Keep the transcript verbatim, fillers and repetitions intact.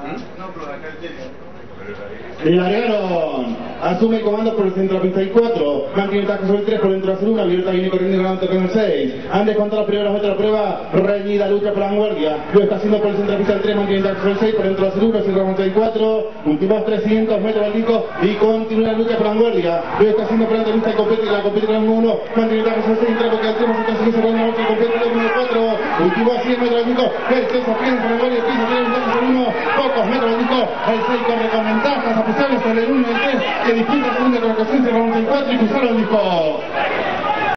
Y largaron. Asume el comando por el centro de la pista y cuatro. Mantiene el taco sobre el tres por dentro de la uno. Violeta viene corriendo delante con el seis. Andes contra los primeros metros de prueba. Reñida lucha por la vanguardia. Lo está haciendo por el centro de la pista el tres. Mantiene el taco sobre el seis por dentro de la uno. centro noventa y cuatro. Últimos trescientos metros del disco. Y continúa la lucha por la vanguardia. Lo está haciendo por dentro de la pista compete. La compete con el uno. Mantiene el taco sobre el seis. Entra porque el tres se consigue sacar una vuelta compete con el cuatro. Últimos cien metros del disco. El tres apenas por la vanguardia. El quince tiene un taco sobre el uno. Pocos metros del disco. El seis corre